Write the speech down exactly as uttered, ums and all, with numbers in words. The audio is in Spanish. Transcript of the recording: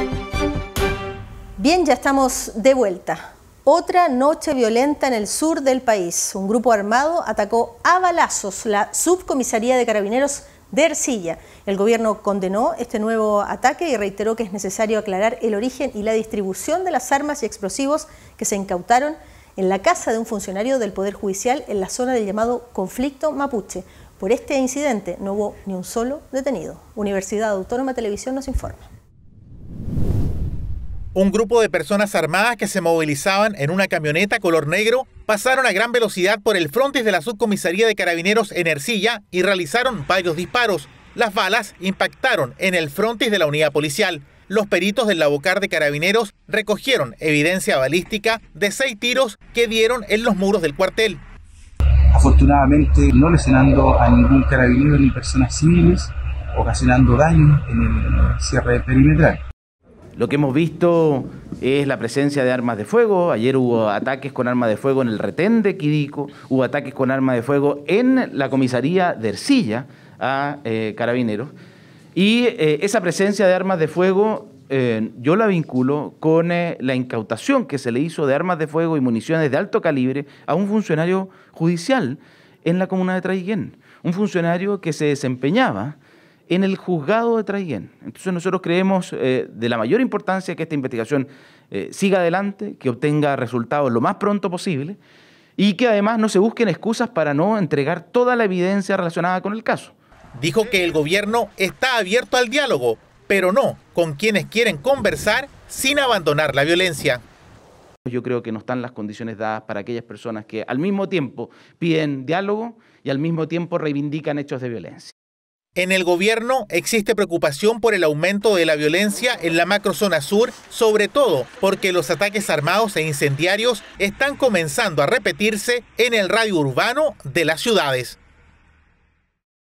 Bien, ya estamos de vuelta. Otra noche violenta en el sur del país. Un grupo armado atacó a balazos la subcomisaría de Carabineros de Ercilla. El gobierno condenó este nuevo ataque y reiteró que es necesario aclarar el origen y la distribución de las armas y explosivos que se incautaron en la casa de un funcionario del Poder Judicial en la zona del llamado conflicto mapuche. Por este incidente no hubo ni un solo detenido. Universidad Autónoma de Televisión nos informa. Un grupo de personas armadas que se movilizaban en una camioneta color negro pasaron a gran velocidad por el frontis de la subcomisaría de Carabineros en Ercilla y realizaron varios disparos. Las balas impactaron en el frontis de la unidad policial. Los peritos del Labocar de Carabineros recogieron evidencia balística de seis tiros que dieron en los muros del cuartel. Afortunadamente no lesionando a ningún carabinero ni personas civiles, ocasionando daño en el cierre perimetral. Lo que hemos visto es la presencia de armas de fuego. Ayer hubo ataques con armas de fuego en el retén de Quidico, hubo ataques con armas de fuego en la comisaría de Ercilla a eh, Carabineros. Y eh, esa presencia de armas de fuego eh, yo la vinculo con eh, la incautación que se le hizo de armas de fuego y municiones de alto calibre a un funcionario judicial en la comuna de Traiguén. Un funcionario que se desempeñaba en el juzgado de Traiguén. Entonces nosotros creemos eh, de la mayor importancia que esta investigación eh, siga adelante, que obtenga resultados lo más pronto posible y que además no se busquen excusas para no entregar toda la evidencia relacionada con el caso. Dijo que el gobierno está abierto al diálogo, pero no con quienes quieren conversar sin abandonar la violencia. Yo creo que no están las condiciones dadas para aquellas personas que al mismo tiempo piden diálogo y al mismo tiempo reivindican hechos de violencia. En el gobierno existe preocupación por el aumento de la violencia en la macrozona sur, sobre todo porque los ataques armados e incendiarios están comenzando a repetirse en el radio urbano de las ciudades.